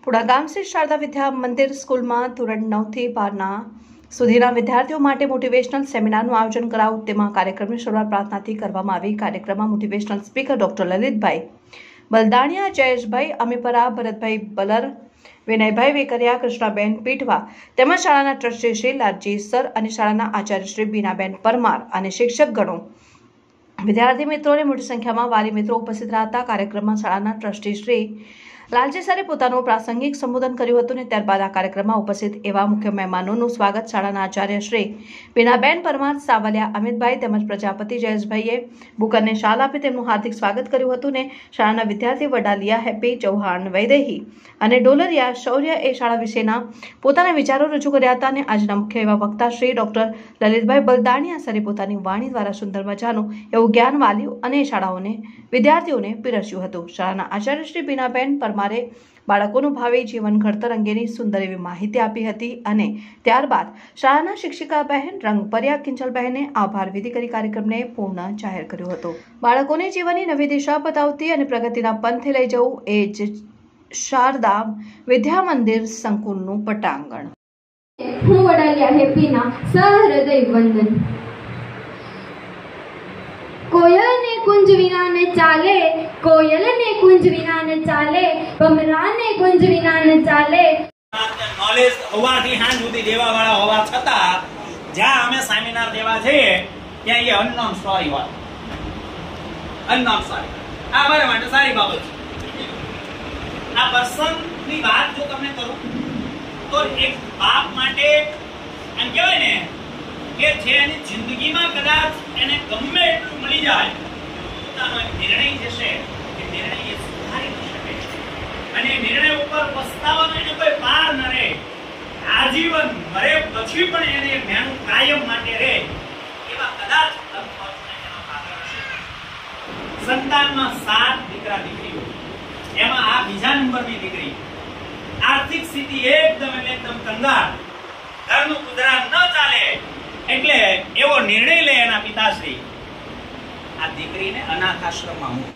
પુણા ગામ સ્થિત શારદા વિદ્યા મંદિર સ્કૂલમાં ધોરણ 9 થી 12 સુધીના વિદ્યાર્થીઓ માટે મોટિવેશનલ સેમિનારનું આયોજન કરાયું। તેમાં કાર્યક્રમની શરૂઆત પ્રાર્થનાથી કરવામાં આવી। કાર્યક્રમમાં motivational speaker doctor Lalitbhai Baldaniya, Jayeshbhai Amipara, Bharatbhai Balar, Vinaybhai Vekariya, Krishnaben Pithva તેમજ શાળાના ટ્રસ્ટી શ્રી લાલજી સર અને શાળાના આચાર્ય શ્રી બીનાબેન પરમાર અને શિક્ષકગણો, વિદ્યાર્થી મિત્રોને મોટી સંખ્યામાં વાલી મિત્રો ઉપસ્થિત રહ્યા હતા। કાર્યક્રમમાં શાળાના ટ્રસ્ટી શ્રી લાલજી સરે પોતાનું પ્રાસંગિક સંબોધન કર્યું હતું અને ત્યારબાદ આ કાર્યક્રમમાં ઉપસ્થિત એવા મુખ્ય મહેમાનોનું સ્વાગત શાળાના આચાર્ય શ્રી બીનાબેન પરમાર, સાવલિયા અમિતભાઈ તેમજ પ્રજાપતિ જયેશભાઈએ બુકરને શાલ આપી તેમનું હાર્દિક સ્વાગત કર્યું હતું ને શાળાના વિદ્યાર્થી વડાલિયા હેપી, ચૌહાણ વૈદેહી અને ડોલરિયા શૌર્ય એ શાળા વિશેના પોતાના વિચારો રજૂ કર્યા હતા અને આજના મુખ્ય એવા વક્તા શ્રી ડોક્ટર લલિતભાઈ બલદાણિયા સરે પોતાની વાણી દ્વારા સુંદર મજાનું એવું જ્ઞાન વાલીઓ અને શાળાઓને વિદ્યાર્થીઓને પીરસ્યું હતું। શાળાના આચાર્ય શ્રી બીનાબેન પરમારે બાળકોનું ભાવિ જીવન ઘડતર અંગેની સુંદર એવી માહિતી આપી હતી અને ત્યારબાદ શાળાના શિક્ષિકા બહેન રંગપરિયા કિંજલબહેને આભાર વિધિ કરી કાર્યક્રમને પૂર્ણ જાહેર કર્યો હતો। બાળકોને જીવનની નવી દિશા બતાવતી અને પ્રગતિના પંથે લઈ જવું એ જ શારદા વિદ્યા મંદિર સંકુલનું પટાંગણ। હું વડાલિયા હેપીના સહૃદય વંદન। कोयल ने कुंज विना न चाले, कोयल ने कुंज विना न चाले, भमरा ने कुंज विना न चाले। નોલેજ હોવાથી હાન સુધી દેવા વાળા હોવા છતાં જ્યાં અમે સેમિનાર દેવા છે ત્યાં એ અનનોન સ્ટોરી હોય, અનનોન સ્ટોરી આ મારા માટે સારી બાબત છે। આ પર્સનની વાત જો તમે કરો તો એક બાપ માટે એમ કહેવાય ને કે જે એની જિંદગીમાં કદાચ એને ગમે એટલું મળી જાય, પોતાનો એક નિર્ણય જે છે એ નિર્ણય એ સુધારી ન શકે અને નિર્ણય ઉપર પસ્તાવાનો એને કોઈ પાર ન રહે, આજીવન મરે પછી પણ એને મેનું કાયમ માટે રહે એવા કદાચ સંતાનમાં 7 દીકરા દીકરીઓ, એમાં આ બીજા નંબરની દીકરી, આર્થિક સ્થિતિ એકદમ કંગાળ, ઘરનું ગુજરાન ન ચાલે એટલે એવો નિર્ણય લે એના પિતાશ્રી આ દીકરીને અનાથ આશ્રમમાં મૂકે।